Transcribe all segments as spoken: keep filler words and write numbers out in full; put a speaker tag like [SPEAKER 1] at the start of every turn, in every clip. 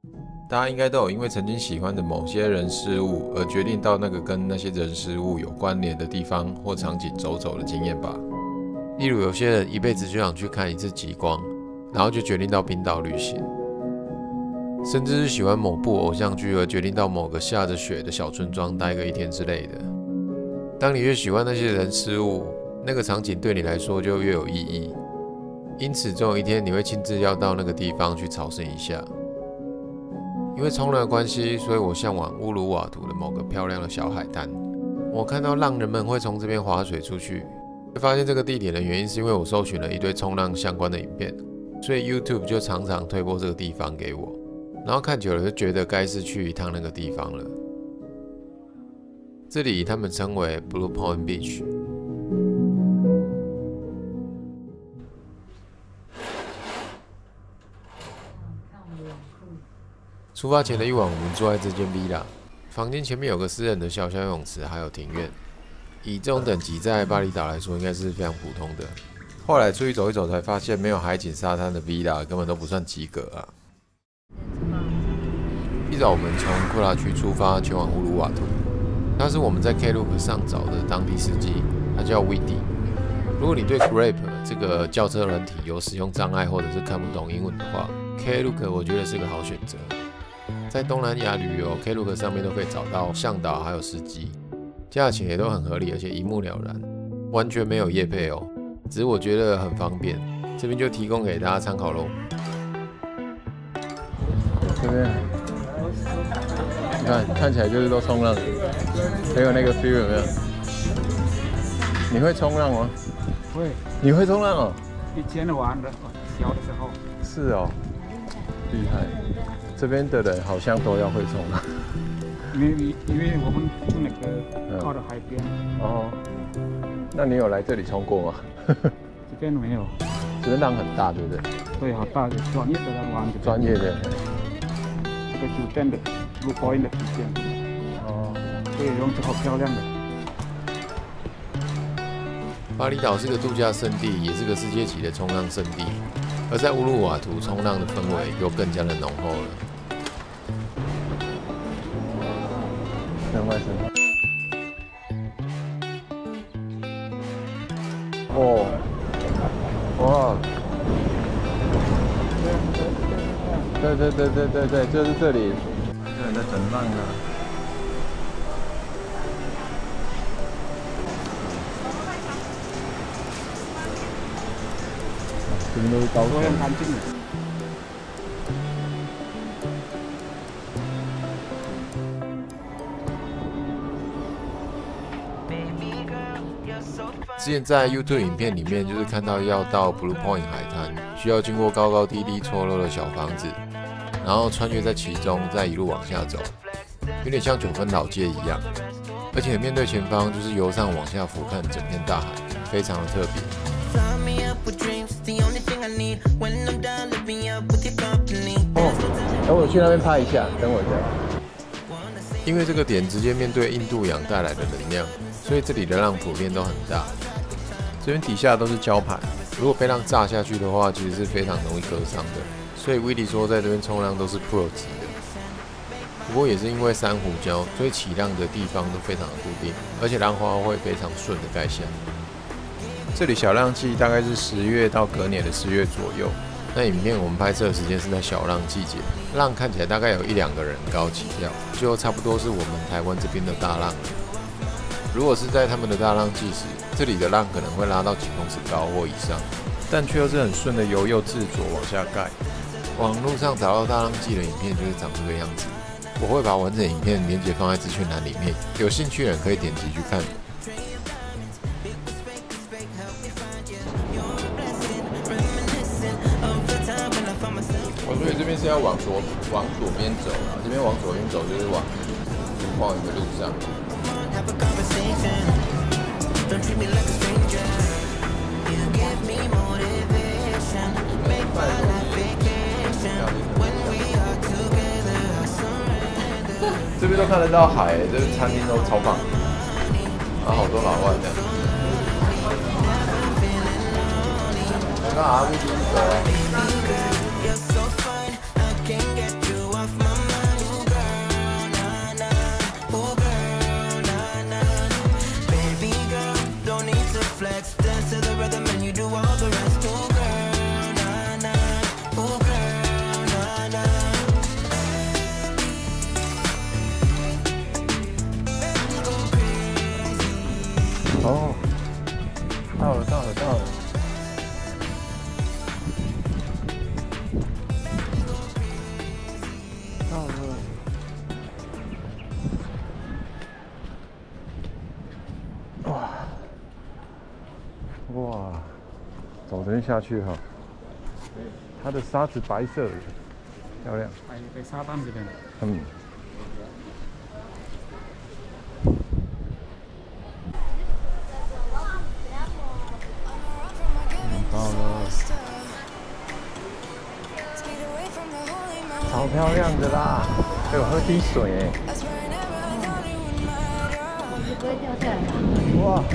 [SPEAKER 1] 大家应该都有因为曾经喜欢的某些人事物而决定到那个跟那些人事物有关联的地方或场景走走的经验吧。例如，有些人一辈子就想去看一次极光，然后就决定到冰岛旅行。甚至是喜欢某部偶像剧而决定到某个下着雪的小村庄待个一天之类的。当你越喜欢那些人事物，那个场景对你来说就越有意义。因此，总有一天你会亲自要到那个地方去朝圣一下。因为冲浪的关系，所以我向往乌鲁瓦图的某个漂亮的小海滩。我看到浪人们会从这边划水出去，会发现这个地点的原因是因为我搜寻了一堆冲浪相关的影片，所以 YouTube 就常常推播这个地方给我。然后看久了就觉得该是去一趟那个地方了。这里他们称为 Blue Point Beach。出发前的一晚，我们住在这间 villa， 房间前面有个私人的小小游泳池，还有庭院。以这种等级在巴厘岛来说，应该是非常普通的。后来出去走一走，才发现没有海景沙滩的 villa 根本都不算及格啊。一早，我们从库拉区出发，前往乌鲁瓦图。他是我们在 Klook 上找的当地司机，他叫 Widi。如果你对 Grab 这个轿车软体有使用障碍，或者是看不懂英文的话 ，Klook 我觉得是个好选择。在东南亚旅游 ，Klook 上面都可以找到向导还有司机，价钱也都很合理，而且一目了然，完全没有业配哦。只是我觉得很方便，这边就提供给大家参考喽。
[SPEAKER 2] 这边。你看，看起来就是都冲浪，很有那个 feel 有没有？你会冲浪吗？
[SPEAKER 3] 会。
[SPEAKER 2] 你会冲浪哦？
[SPEAKER 3] 以前玩的，小的时候。
[SPEAKER 2] 是哦，厉害。这边的人好像都要会冲浪。
[SPEAKER 3] 因为因为我们住那个靠着海边。
[SPEAKER 2] 哦。那你有来这里冲过吗？
[SPEAKER 3] 这边没有。
[SPEAKER 2] 这边浪很大，对不对？
[SPEAKER 3] 对，好大，专业的来玩。
[SPEAKER 2] 专业的。
[SPEAKER 3] 这个酒店的。Blue Point 的体验哦，这个泳池好漂亮的。
[SPEAKER 1] 巴厘岛是个度假胜地，也是个世界级的冲浪胜地，而在乌鲁瓦图，冲浪的氛围又更加的浓厚了。
[SPEAKER 2] 两块钱。哦，哇！对对对对对对，就是这里。有人在整浪啊！这边都是高手。很干净的。
[SPEAKER 1] 之前在 YouTube 影片里面，就是看到要到 Blue Point 海滩，需要经过高高低低错落的小房子。然后穿越在其中，再一路往下走，有点像九份老街一样。而且面对前方就是由上往下俯瞰整片大海，非常的特别。
[SPEAKER 2] 哦，等我去那边拍一下，等我一下。
[SPEAKER 1] 因为这个点直接面对印度洋带来的能量，所以这里的浪普遍都很大。这边底下都是礁盘，如果被浪炸下去的话，其实是非常容易割伤的。所以威利说，在这边冲浪都是 pro 级的。不过也是因为珊瑚礁，所以起浪的地方都非常的固定，而且浪花会非常顺的盖下。这里小浪季大概是十月到隔年的十月左右。那影片我们拍摄的时间是在小浪季节，浪看起来大概有一两个人高起跳，就差不多是我们台湾这边的大浪。如果是在他们的大浪季时，这里的浪可能会拉到几公尺高或以上，但却又是很顺的由右至左往下盖。网络上找到大浪季的影片就是长这个样子。我会把完整影片连结放在资讯栏里面，有兴趣的人可以点击去看。我所以这边是要往左往左边走啊，这边往左边走就是往往一个路上。这边都看得到海，这边餐厅都超棒，啊，好多老外这样。我看 R V D 走啊。
[SPEAKER 2] 到了。哇！哇！走这边下去哈，它的沙子白色的，漂亮。
[SPEAKER 3] 在在沙滩这边。
[SPEAKER 2] 嗯。到了。超漂亮的啦！还有喝滴水哎。
[SPEAKER 4] 不会掉下来吧？
[SPEAKER 2] 哇！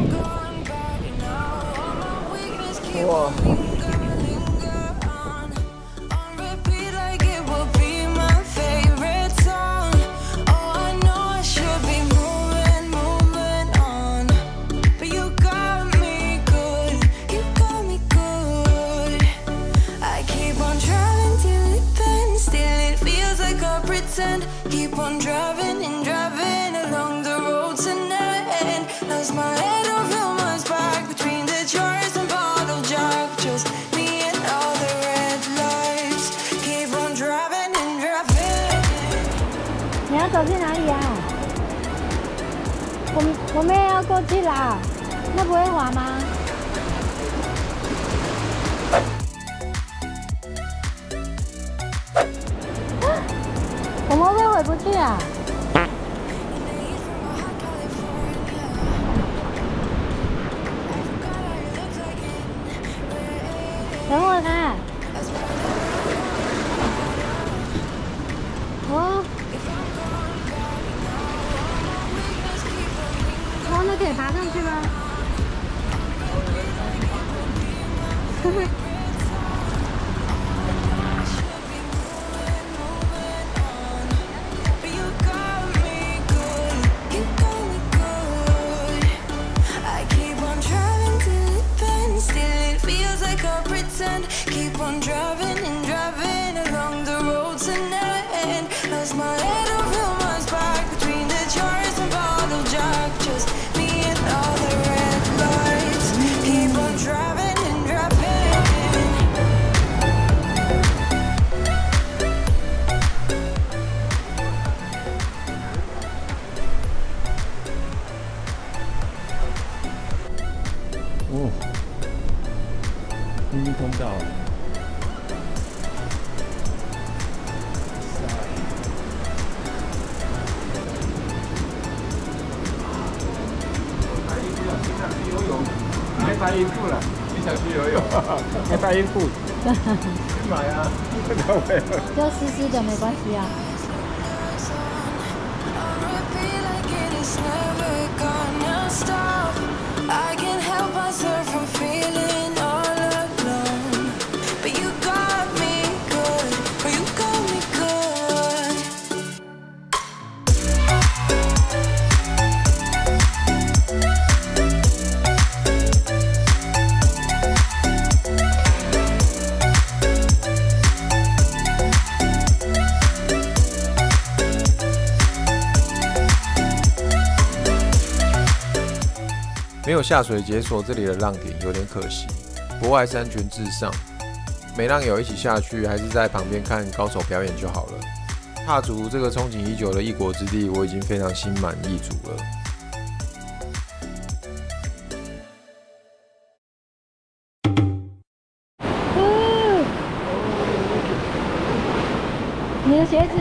[SPEAKER 2] 哇！
[SPEAKER 5] Keep on driving and driving along the road tonight. Lost my head over my back between the jars and bottle jack. Just me and all the red lights. Keep on driving and driving.
[SPEAKER 4] 你要走去哪里啊？我们我们也要过去啦，那不会滑吗？我们会不会回不去啊？等我看。哦。哦，那可以爬上去吗？呵呵。
[SPEAKER 5] Keep on driving and driving along the road tonight. Lost my head over my back between the jars and bottle jack. Just me and all the red lights. Keep on driving and driving.
[SPEAKER 2] Oh. 秘密通道。
[SPEAKER 3] 没带衣服了，
[SPEAKER 2] 你想去游泳？
[SPEAKER 3] 没带衣服。
[SPEAKER 2] 去买啊！
[SPEAKER 4] 就湿湿的没关系啊。
[SPEAKER 5] I can't help myself from feeling all alone. But you got me good, or you got me good.
[SPEAKER 1] 没有下水解锁这里的浪点有点可惜，不过还是安全至上。没浪友一起下去，还是在旁边看高手表演就好了。踏足这个憧憬已久的异国之地，我已经非常心满意足了。
[SPEAKER 4] 嗯，你的鞋子，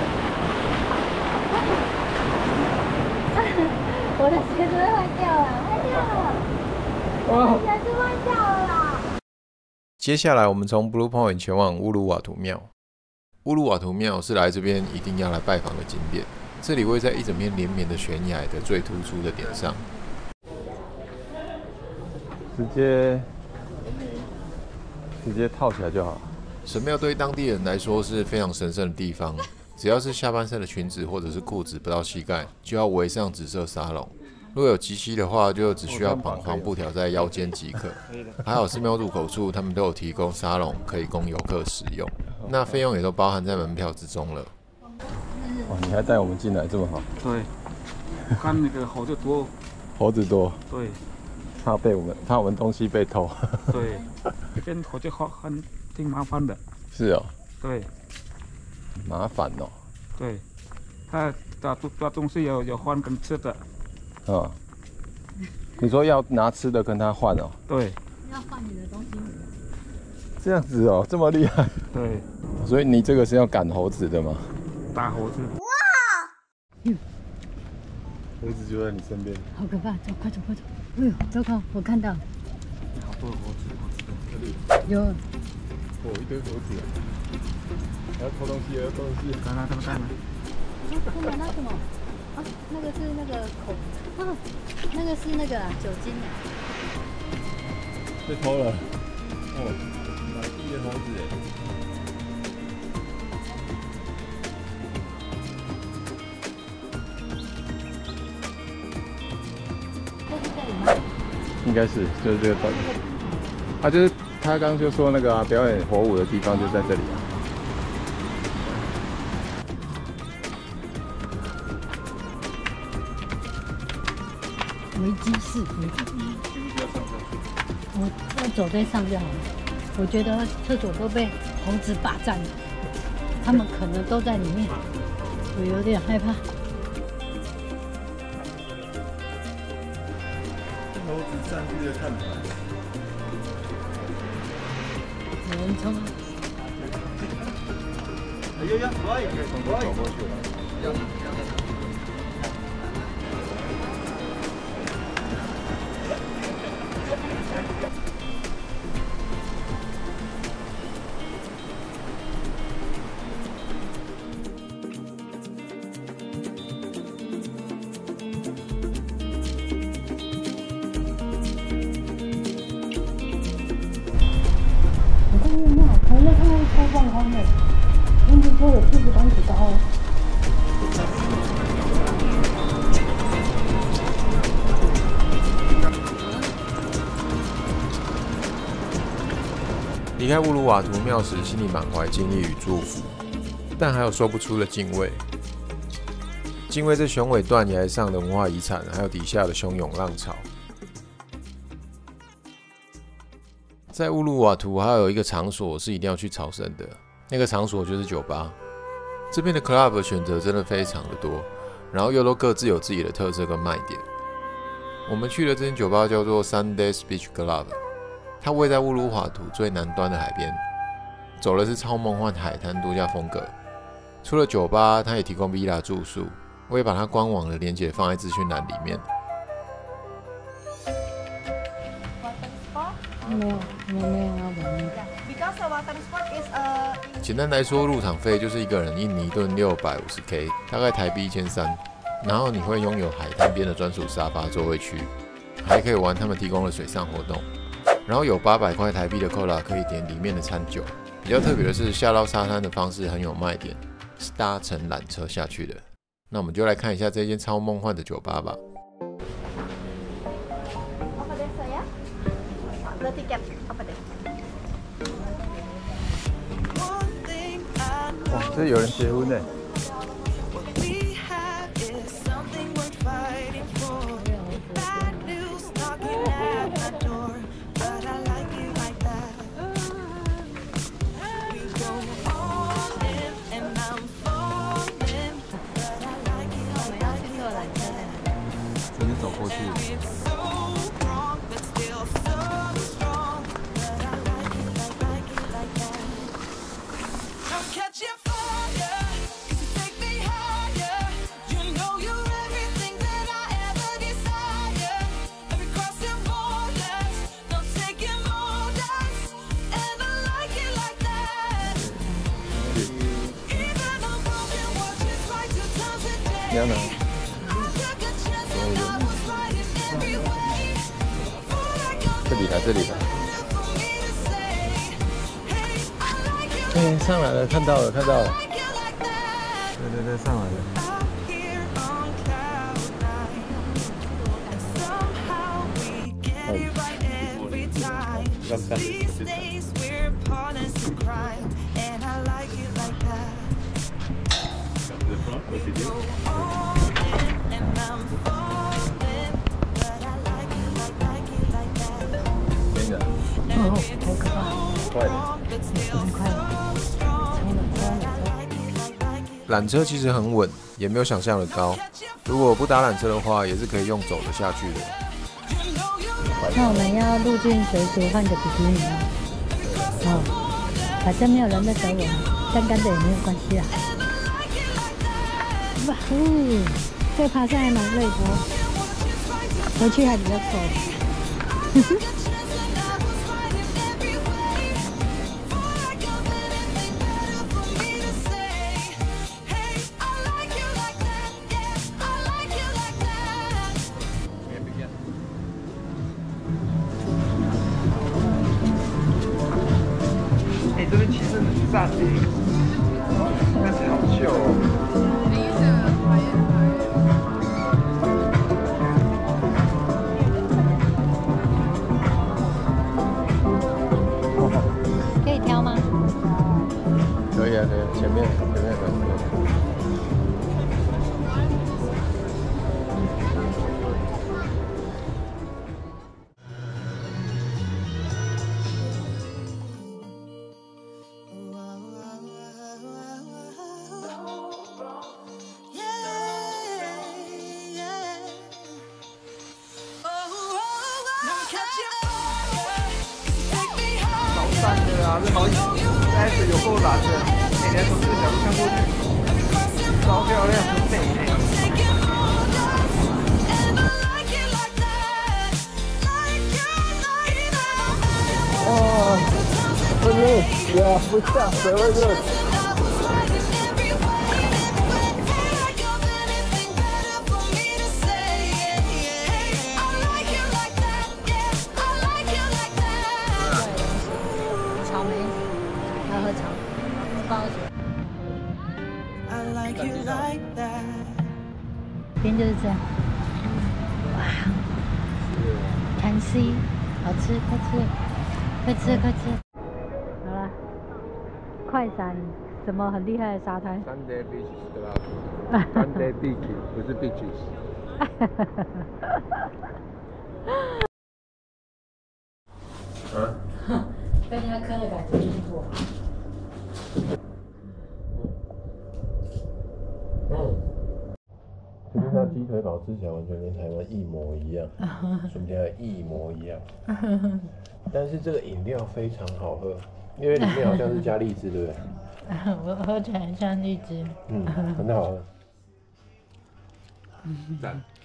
[SPEAKER 4] 我的鞋子会坏掉了。鞋子坏掉了啦！
[SPEAKER 1] 接下来，我们从 Blue Point 前往乌鲁瓦图庙。乌鲁瓦图庙是来这边一定要来拜访的景点。这里位在一整片连绵的悬崖的最突出的点上，
[SPEAKER 2] 直接直接套起来就好。
[SPEAKER 1] 神庙对当地人来说是非常神圣的地方，只要是下半身的裙子或者是裤子不到膝盖，就要围上紫色纱笼。如果有及膝的话，就只需要绑黄布条在腰间即可。还好寺庙入口处他们都有提供沙龙，可以供游客使用。那费用也都包含在门票之中了。
[SPEAKER 2] 哇，你还带我们进来这么好？
[SPEAKER 3] 对，我看那个猴子多。
[SPEAKER 2] 猴子多。
[SPEAKER 3] 对。
[SPEAKER 2] 怕被我们怕我们东西被偷。
[SPEAKER 3] 对，这边猴子很很挺麻烦的。
[SPEAKER 2] 是哦。
[SPEAKER 3] 对。
[SPEAKER 2] 麻烦哦。
[SPEAKER 3] 对，它它它东西有有换跟吃的。
[SPEAKER 2] 哦。你说要拿吃的跟他换哦？
[SPEAKER 3] 对。
[SPEAKER 4] 要换你的东西。
[SPEAKER 2] 这样子哦，这么厉害。
[SPEAKER 3] 对。
[SPEAKER 2] 所以你这个是要赶猴子的吗？
[SPEAKER 3] 打猴子。
[SPEAKER 4] 嗯。
[SPEAKER 2] 猴子就在你身边。
[SPEAKER 4] 好可怕！走，快走，快走！哎呦，糟糕，我看到。
[SPEAKER 3] 好多猴子。
[SPEAKER 4] 有。
[SPEAKER 2] 哦，一堆猴子啊！还要偷东西，还要偷东西。
[SPEAKER 3] 看他他们干嘛？
[SPEAKER 4] 那个那什么？啊，那个是那个口，啊，那个是那个酒精啊。
[SPEAKER 2] 被偷了。哦，满地的猴子哎。应该是，就是这个段。啊，就是他刚刚就说那个、啊、表演火舞的地方就在这里啊。
[SPEAKER 4] 危机四伏。我我走在上就好了。我觉得厕所都被猴子霸占了，他们可能都在里面，我有点害怕。
[SPEAKER 2] 猴子占据了看台。
[SPEAKER 4] 有人冲啊！
[SPEAKER 2] 哎呀呀，可以，可以从这走过去了。
[SPEAKER 1] 离开乌鲁瓦图庙时，心里满怀敬意与祝福，但还有说不出的敬畏。敬畏这雄伟断崖上的文化遗产，还有底下的汹涌浪潮。在乌鲁瓦图还有一个场所是一定要去朝圣的，那个场所就是酒吧。这边的 club 选择真的非常的多，然后又都各自有自己的特色跟卖点。我们去的这间酒吧叫做 Sundays Beach Club。它位在乌鲁瓦图最南端的海边，走的是超梦幻海滩度假风格。除了酒吧，它也提供 villa 住宿，我也把它官网的连结放在资讯栏里面。
[SPEAKER 4] 没有，我没有要玩。
[SPEAKER 1] 简单来说，入场费就是一个人印尼盾六百五十 K， 大概台币一千三。然后你会拥有海滩边的专属沙发座位区，还可以玩他们提供的水上活动。然后有八百块台币的扣打可以点里面的餐酒。比较特别的是，下到沙滩的方式很有卖点，是搭乘缆车下去的。那我们就来看一下这间超梦幻的酒吧吧。
[SPEAKER 2] 哇，这有人结婚呢。走过去。你要拿。这里来，这里来。哎，上来了，看到了，看到了。对对对，上来了。真的。
[SPEAKER 4] 哦，好可怕！
[SPEAKER 2] 快点。
[SPEAKER 4] 很快了，冲了，冲了，冲了。
[SPEAKER 1] 缆车其实很稳，也没有想象的高。如果不搭缆车的话，也是可以用走的下去的。
[SPEAKER 4] 那我们要入境随俗换个比基尼哦。哦，反正没有人认得我，干干的也没有关系啊。哇呼，这爬山还蛮累的，回去还比较瘦。
[SPEAKER 3] 哎、这边其实很赞哎，但是好旧哦。
[SPEAKER 4] 可以挑吗？
[SPEAKER 2] 可以啊，可以啊，前面前面很多。
[SPEAKER 3] 超赞的啊，这好开始有够蓝的，每天从这个角度看过去，超漂亮，很美哎。
[SPEAKER 2] 哦，很热，呀，不下，谁会热？
[SPEAKER 4] 草莓，要喝草，包子。
[SPEAKER 5] I like you like that.
[SPEAKER 4] 边就是这样。哇，看 C， 好吃，快吃，快吃，快吃。好了，快闪，什么很厉害的沙滩
[SPEAKER 2] Sunday beaches 对吧 ？Sunday beach 不是 beaches。啊？
[SPEAKER 4] 被人家坑的感觉就是做。
[SPEAKER 1] 嗯，这家鸡腿堡吃起来完全跟台湾一模一样，薯条也一模一样。但是这个饮料非常好喝，因为里面好像是加荔枝，对不对？
[SPEAKER 4] 我喝起来像荔枝。
[SPEAKER 1] 嗯，很好喝。
[SPEAKER 2] 赞。